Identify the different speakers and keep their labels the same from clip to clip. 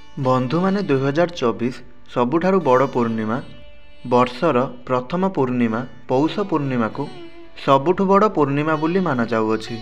Speaker 1: बंधु माने 2024 सबुठारु बड़ पूर्णिमा वर्षर प्रथम पूर्णिमा पौष पूर्णिमा को सबुठु बड़ पूर्णिमा बोली माना जाउअछि।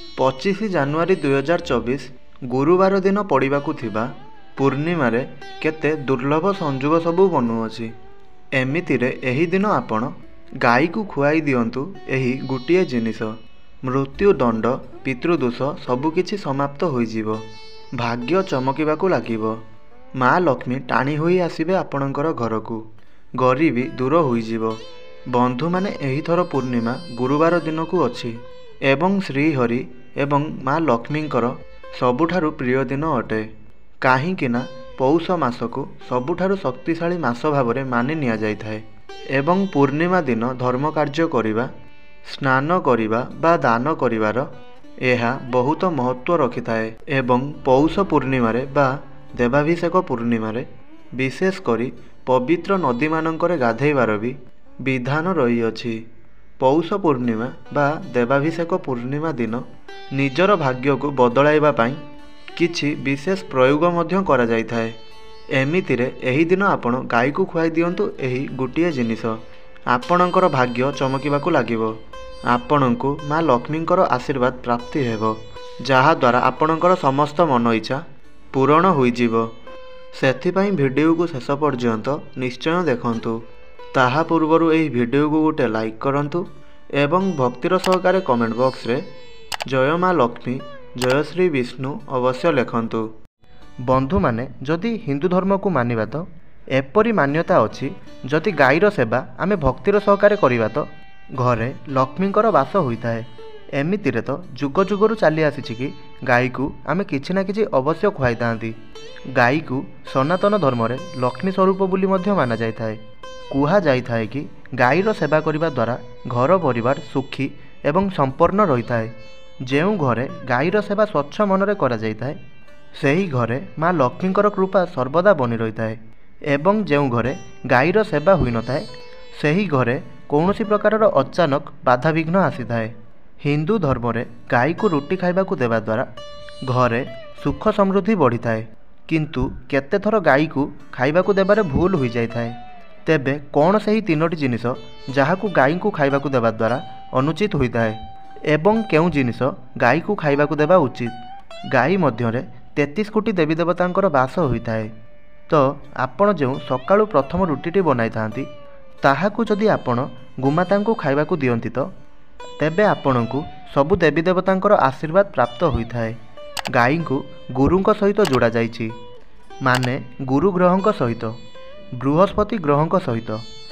Speaker 1: 25 जानुआरी 2024 गुरुवार दिन पड़िबाकु थिबा पूर्णिमा रे केते दुर्लभ संयोग सबु बनुअछि। एमितिरे एही दिन आपण गाई को खुआई दियंतु। एही गुटिए जिनिस मृत्यु दंड पितृदोष सबुकिछि समाप्त होइजिवो। भाग्य चमकिबाकु लागिवो। माँ लक्ष्मी टाणी होई आसिबे आपणकर घर को। गरीबी दूर होइजिवो। बंधु माने एही थर पूर्णिमा गुरुवार दिन को अछि एवं श्रीहरि एवं माँ लक्ष्मींकर सबुठारु प्रिय दिन अटे। काहींकिना पौष मास को सबुठारु शक्तिशाली मास भावरे मानि निया जाइथाए एवं पूर्णिमा दिन धर्म कार्य करिबा स्नान करिबा बा दान करिवार एहा बहुत महत्व रखिथाए एवं पौष पूर्णिमा रे बा देवाभिषेक पूर्णिमा रे विशेष करी पवित्र नदी मानंकरे गाधेइबार भी विधान रहीअछि। पौष पूर्णिमा बा देवाभिषेक पूर्णिमा दिन निजर भाग्य को बदलाइबा पाई किछि विशेष प्रयोग मध्य करा जाइथाए। एमितिरे एही दिन आपण गाई को खुआई दियंतु। एही गुटिए जिनिस आपणकर भाग्य चमकिबाकु लागिवो। आपणको माँ लक्ष्मींकर आशीर्वाद प्राप्ति हेबो, जहा द्वारा आपणकर समस्त मन इच्छा पूरण होइजिवो। सेथिपाई वीडियो को शेष पर्यंत निश्चय देखंतु। ताहा पूर्वरु एही वीडियो को गोटे लाइक करंतु एवं भक्तिर सहकारे कमेंट बॉक्स रे जय माँ लक्ष्मी जय श्री विष्णु अवश्य लेखंतु। बंधु माने जदि हिंदू धर्म को मानिबा तो एपरी मान्यता अछि, जदि गाईर सेवा आमे भक्तिर सहकारे करिबा तो घरे लक्ष्मींकर वास होइथाए। एमितिरे तो जुग जुगरु चली आसीछि कि गाई को आमे किछि ना किछि अवश्य खुआई थांती। गाई को सनातन धर्म रे लक्ष्मी स्वरूप बोली मध्य माना जाइथाए। कुहा जाइथाए कि गाईर सेवा करिबा द्वारा घर परिवार सुखी एवं संपन्न रहिथाए। जेउ घरे गाईर सेवा स्वच्छ मनरे करा जाइथाए सेही घरे माँ लक्ष्मींकर कृपा सर्वदा बनी रहिथाए एवं जेउ घरे गाईर सेवा हुई नथाए सेही घरे कौनसी प्रकारर अचानक बाधाविघ्न आसीथाए। हिंदू धर्म रे गाई को रुटी खाइबा को देवा द्वारा घरे सुख समृद्धि बढ़ी थाए, किंतु केते थर गाई को खाइबा को देबारे भूल हो जाइथाए। तेबे कौन सही तीनोटी जिनिस जहाकू गाई को खाइबा को देवा द्वारा अनुचित होइथाए एवं केउ जिनिस गाई को खाइबा को देवा उचित। गाई मध्यरे 33 कोटी देवी देवतांकर वास होइथाए। तो आपण जो सकाळु प्रथम रुटीटी बनाई थांती ताहाकू जदि आपण गुमाता को खाइबा को दियंती तो तेबे आपणकू सबु देवी देवतांकर आशीर्वाद प्राप्त होइथाए। गाई को गुरुंक सहित जोड़ा जाइछि, माने गुरु ग्रहंक सहित बृहस्पति ग्रहंक सहित।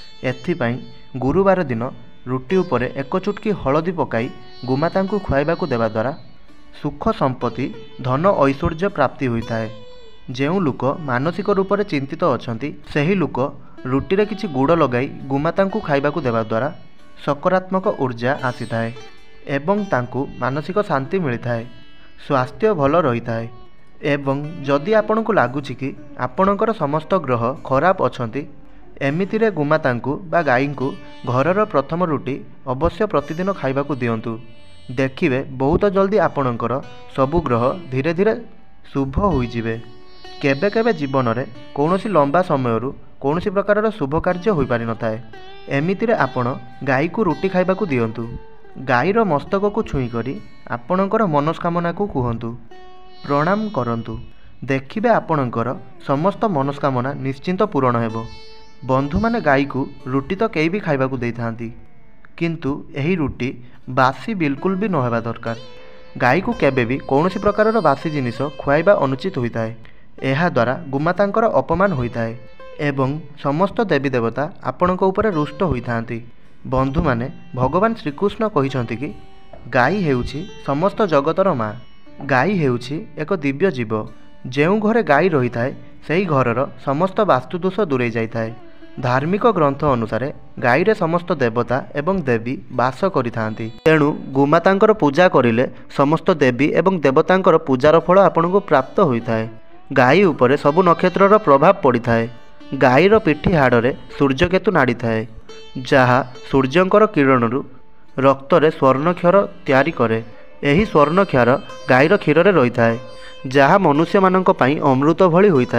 Speaker 1: एथिपाई गुरुवार दिन रुटी उपरे एक चुटकी हलदी पकाई गुमाता को खुआइबा को देवा द्वारा सुख संपत्ति धन ऐश्वर्य प्राप्ति होइथाए। जेउ लोक मानसिक रूप से चिंतित अछंती सेही लोक रुटी रे किछि गुड़ लगाई गुमाता को खाइबा को देवा द्वारा सकारात्मक ऊर्जा आसीथाए एवं तांकु मानसिक शांति मिलिथाए, स्वास्थ्य भल रहिथाए। एवं जदि आपण को लागुछि कि आपणकर समस्त ग्रह खराब अछंती एमितिरे गुमाता को बा गाई को घरर प्रथम रुटी अवश्य प्रतिदिन खाइबा को दियंतु। देखिबे बहुत जल्दी आपणकर सबु ग्रह धीरे धीरे शुभ होइजिबे। केबे केबे जीवन रे कौनसी लंबा समयरू कौनसी प्रकारर शुभ कार्य होई पारि नथाए। एमितिरे आपण गाई को रुटी खाइबा को दियंतु। गाईर मस्तक को छुई करी आपणकर मनस्कामना को कुहंतु, प्रणाम करंतु। देखिबे आपणकर समस्त मनस्कामना निश्चिंत पूरण हेबो। बंधु माने गाई को रुटी तो केई भी खाइबा को देई थांती, किंतु एही रुटी बासी बिल्कुल भी न हेबा दरकार। गाई को केबे भी कौनसी प्रकारर बासी जिनिस खुआइबा अनुचित होइथाए। एहा द्वारा गुमातांकर अपमान होइथाए एवं समस्त देवी देवता आपणक उपरे रुष्ट होइथांती। बंधु माने भगवान श्रीकृष्ण कहिसंती कि गाई हेउछि समस्त जगतर माँ। गाई हेउछि एक दिव्य जीव। जेउ घरे गाई रहिथाए सेही घरर समस्त वास्तुदोष दूरे जाइथाए। धार्मिक ग्रंथ अनुसारे गाई रे समस्त देवता एवं देवी वास करिथांती। तेणु गुमातांकर पूजा करिले समस्त देवी एवं देवतांकर पूजार फल आपणको प्राप्त होइथाए। गाई उपरे सबु नक्षत्रर प्रभाव पड़ी थाए। गाईर पिठी हाड़े सूर्यकेतु नाड़ी थाए, जहा सूर्यंकर किरणरू रक्तरे स्वर्णक्षर तैयारी करे। एही स्वर्णक्षर गाईर क्षीर रे रही थाए, जहा मनुष्य मानक पई अमृत भली होइथाए।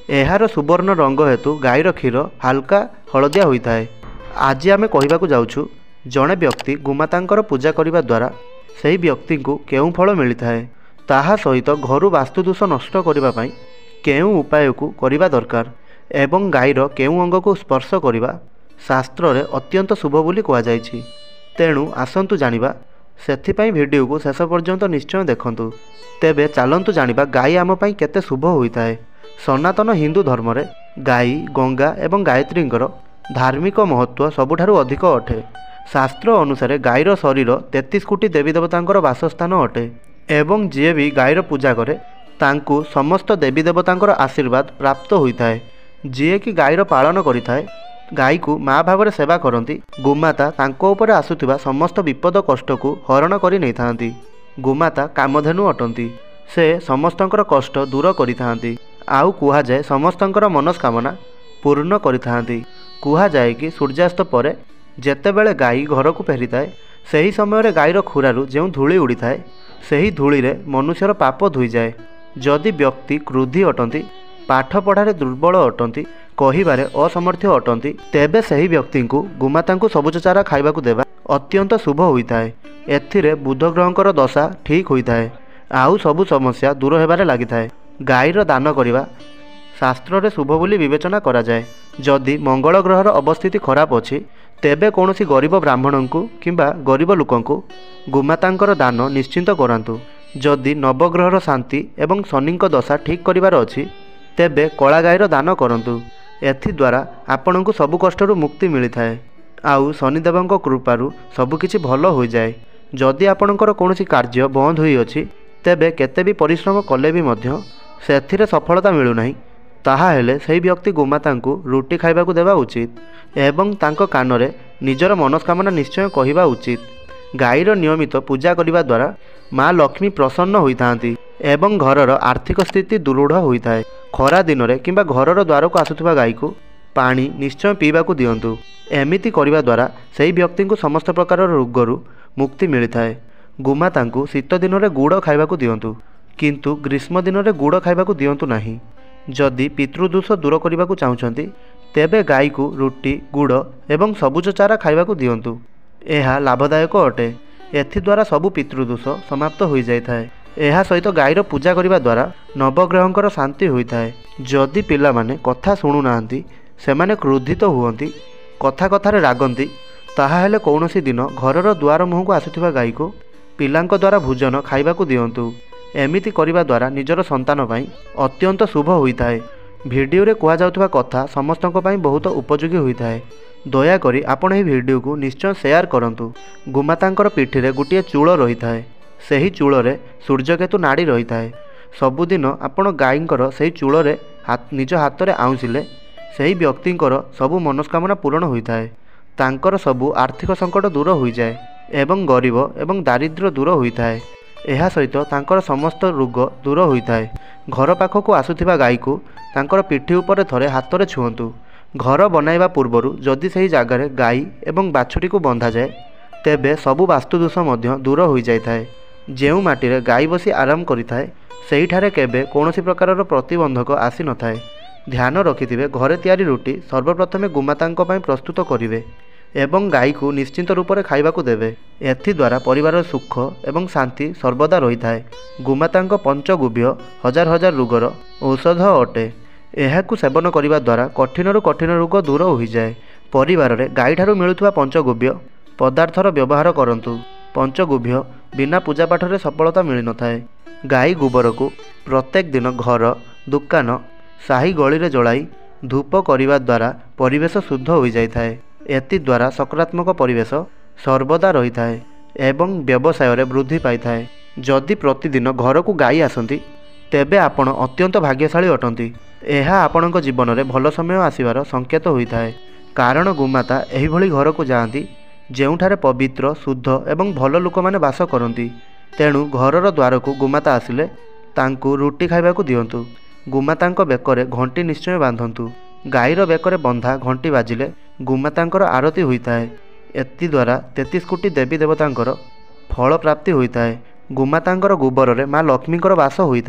Speaker 1: एहार सुवर्ण रंग हेतु गाईर क्षीर हाल्का हलदिया होता है। आज आम कहवाक जाऊँ जड़े व्यक्ति गोमातांकर पूजा करने द्वारा सही व्यक्ति को केउं फल मिलता है, ताहा सहित घर वास्तुदोष नष्ट करने केउं उपाय को करवा दरकार एवं गाईर केउं अंग को स्पर्श करवा शास्त्र रे अत्यंत शुभ बोली कहुଯାଇଛି। तेणु आसंतु जानिबा सेथिपाई वीडियो को शेष पर्यंत निश्चय देखंतु। तेबे चालंतु जानिबा गाई आम पाई केते शुभ होता है। सनातन हिंदू धर्म रे गाई गंगा एवं गायत्रींकर धार्मिक महत्व सबुठारु अधिक अटे। शास्त्र अनुसार गाईर शरीर 33 कोटी देवी देवतांकर वासस्थान अटे एवं जी भी गाईर पूजा करे तांकु समस्त देवी देवतांकर आशीर्वाद प्राप्त होता है। जी कि गाईर पालन करिथाए गाई को माँ भाव में सेवा करती गोमाता तांको ऊपर आसुथिबा समस्त विपद कष्ट को हरण करि नै थांती। गोमाता कामधेनु अटंती, से समस्तंकर कष्ट दूर करिथांती। आउ कुहा जाए समस्तंकर मनस्कामना पूर्ण करिथांती। कुहा जाए कि सूर्यास्त पर जेतेबेले गाई घर को फेरी थाए सही समय गाईर खुरारू जो धूली उड़ी थाए सही धूली रे मनुष्यर पाप धोई जाए। जदि व्यक्ति क्रोधी अटंती, पाठ पढ़ारे दुर्बल अटंती, कहिबारे असमर्थ अटंती, तेबे सही व्यक्ति को गोमाता को सबुज चारा खाइबाकू देवा अत्यंत शुभ होता है। एथिरे बुध ग्रहंकर दशा ठीक होता है, आउ सबु समस्या दूर होबारे लागिथाए। गाईर दान करिबा शास्त्र रे शुभ बोली विवेचना करा जाए। जदि मंगल ग्रहर अवस्थिति खराब अछि तेबे कौनसी गरीब ब्राह्मण को किंबा गरीब लोकंकु गोमातांकर दान निश्चिंत करांतु। जदि नवग्रहर शांति एवं शनिंक दशा ठीक करिवार अछि तेबे कला गाईर दान करंतु। एथिद्वारा आपणको सबु कष्टरू मुक्ति मिलिथाए, आउ शनिदेवंक कृपारू सबुकिछि भल हो जाए। जदि आपणकर कौनसी कार्य बंद होई अछि तेबे केते भी परिश्रम कले भी मध्य सेथिरे सफलता मिलुनाही, ताहा हेले सही व्यक्ति गोमातांकु रुटी खाइबाकू देवा उचित एवं तांको कानरे निजर मनस्कामना निश्चय कहिबा उचित। गाईर नियमित पूजा करिबा द्वारा माँ लक्ष्मी प्रसन्न होइथांती एवं घरर आर्थिक स्थिति दृढ़ होता है। खरा दिन में किंबा घरर द्वार को आसुथिबा गाई को पानी निश्चय पीवाकू दियंतु। एमिति करिबा द्वारा सही व्यक्ति को समस्त प्रकार रोगरू मुक्ति मिलता है। गोमातांकु शीत दिन में गुड़ खाइबाकू दियंतु, किंतु ग्रीष्म दिन में गुड़ खाइबाकू दियंतु नाही। जदि पितृदोष दूर करने चाहूँगी तेबे गाई को रुटी गुड़ एवं सबुज चारा खाइबाकू दियंतु। यह लाभदायक अटे। एथिद्वारा सबु पितृदोष समाप्त हो जाए। यह सहित गाईर पूजा करने द्वारा नवग्रहंकर शांति होता है। जदि पिला माने कथा शुणु नाहंती, सेमाने क्रोधित हुअंती, कथा कथारे रागंती, ताहा हेले कौनसी दिन घरर द्वार मुह को आसुथिबा गाई को पिलांक द्वारा भोजन खाइबाकू दियंतु। एमिति करिबा द्वारा निजर संतान पाई अत्यंत शुभ होता है। वीडियो रे कहा जाउथबा कथा समस्तक पाई बहुत उपयोगी होता है। दयाकोरी आपण एही वीडियो को निश्चय शेयर करंतु। गोमातांकर पिठी रे गोटे चूल रही थाए, सही चूल सूर्यकेतु नाड़ी रही थाए। सबुदिन आपण गाईंकर सही चूल निज हाथ में आउंसिले सही व्यक्तिंकर सबु मनस्कामना पूर्ण होता है। तांकर सबु आर्थिक संकट दूर हो जाए एवं गरीब एवं दारिद्र्य दूर होता है। यह सहित तांकर समस्त रोग दूर होता है। घर पाखक आसुथिबा गाई को तांकर पिठी उपर थरे हाथ में छुअंतु। घर बनाइबा पूर्वरु जदि सही जगार गाई एवं बाछुरी को बंधा जाए तेबे सबु वास्तुदोष मध्य दूर हो जाए। जेउ माटी रे गाई बसी आराम करिथाए सेहिठारे केबे कौनसी प्रकारर प्रतिबंधक आसी न थाए। ध्यान रखिथिबे घरे तैयारी रुटी सर्वप्रथमे गोमातांक पई प्रस्तुत करिवे एवं गाई को निश्चिंत रूप से खाइबाकू देवे। एथिद्वारा परिवार सुख एवं शांति सर्वदा रही थाए। गोमातांक पंचगुभ्य हजार हजार रोगर औषध अटे। एहाकू सेवन करने द्वारा कठिन कठिन रोग दूर हो जाए। परिवार रे गाई ठारू मिलुथुवा पंचगुभ्य पदार्थर व्यवहार करंतु। पंचगुभ्य बिना पूजापाठ रे सफलता मिल न थाए। गाई गोबर को प्रत्येक दिन घर दुकान साही गली रे जलाई धूप करने द्वारा परिवेश शुद्ध हो जाए थाए। एति द्वारा सकारात्मक परिवेश सर्वदा रही थाए एवं व्यवसाय रे वृद्धि पाई थाए। जदि प्रतिदिन घर को गाई आसंती तेबे आपण अत्यंत भाग्यशाली अटंती। यह आपणक जीवन में भल समय आसबार संकेत होता है। कारण गोमाता एही भली घर को जाती ଯେଉଁଠାରେ पवित्र शुद्ध एवं भल लोक मैंने बास करती। तेणु घरर द्वार को गोमाता आसिले तांकु रुटी खाइबाकू दियंतु। गोमातांक बेकरे घंटी निश्चय बांधंतु। गाईर बेकरे बंधा घंटी बाजिले गोमातांकर आरती होता है। एति द्वारा 33 कोटी देवी देवतांकर फल प्राप्ति होता है। गोमातांकर गोबर रे माँ लक्ष्मींकर वास होता है।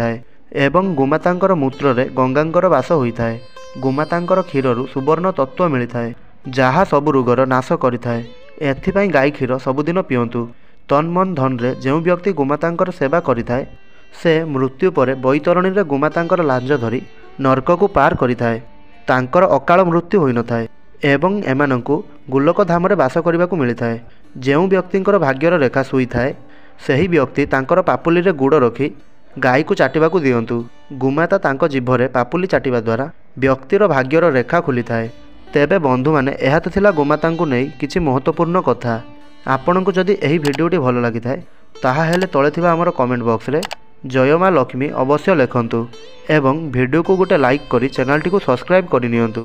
Speaker 1: ଏବଂ ଗୋମାତାଙ୍କର ମୂତ୍ରରେ ଗଙ୍ଗାଙ୍କର ବାସ ହୋଇଥାଏ। ଗୋମାତାଙ୍କର କ୍ଷୀରରୁ ସୁବର୍ଣ୍ଣ ତତ୍ତ୍ୱ ମିଳିଥାଏ, ଯାହା ସବୁ ରୋଗର ନାଶ କରିଥାଏ। ଏଥିପାଇଁ ଗାଈ କ୍ଷୀର ସବୁଦିନ ପିଅନ୍ତୁ। ତନ୍ମନ ଧନରେ ଯେଉଁ ବ୍ୟକ୍ତି ଗୋମାତାଙ୍କର ସେବା କରିଥାଏ, ସେ ମୃତ୍ୟୁ ପରେ ବୈତରଣୀରେ ଗୋମାତାଙ୍କର ଲାଞ୍ଜ ଧରି ନର୍କକୁ ପାର କରିଥାଏ। ତାଙ୍କର ଅକାଳ ମୃତ୍ୟୁ ହୋଇନଥାଏ ଏବଂ ଏମାନଙ୍କୁ ଗୋଲୋକ ଧାମରେ ବାସ କରିବାକୁ ମିଳିଥାଏ। ଯେଉଁ ବ୍ୟକ୍ତିଙ୍କର ଭାଗ୍ୟର ରେଖା ଶୋଇଥାଏ, ସେହି ବ୍ୟକ୍ତି ତାଙ୍କର ପାପୁଲିରେ ଗୁଡ଼ ରଖି ଗାଈକୁ ଚାଟିବାକୁ ଦିଅନ୍ତୁ। ଗୋମାତା ତାଙ୍କ ଜିଭରେ ପାପୁଲି ଚାଟିବା ଦ୍ୱାରା ବ୍ୟକ୍ତିର ଭାଗ୍ୟର ରେଖା ଖୋଲିଥାଏ। ତେବେ ବନ୍ଧୁମାନେ, ଏହା ତ ଥିଲା ଗୋମାତାଙ୍କୁ ନେଇ କିଛି ମହତ୍ତ୍ୱପୂର୍ଣ୍ଣ କଥା। ଆପଣଙ୍କୁ ଯଦି ଏହି ଭିଡ଼ିଓଟି ଭଲ ଲାଗିଥାଏ, ତାହେଲେ ତଳେ ଥିବା ଆମର କମେଣ୍ଟ ବକ୍ସରେ ଜୟ ମା ଲକ୍ଷ୍ମୀ ଅବଶ୍ୟ ଲେଖନ୍ତୁ ଏବଂ ଭିଡ଼ିଓକୁ ଗୋଟେ ଲାଇକ୍ କରି ଚ୍ୟାନେଲଟିକୁ ସବସ୍କ୍ରାଇବ୍ କରିନିଅନ୍ତୁ।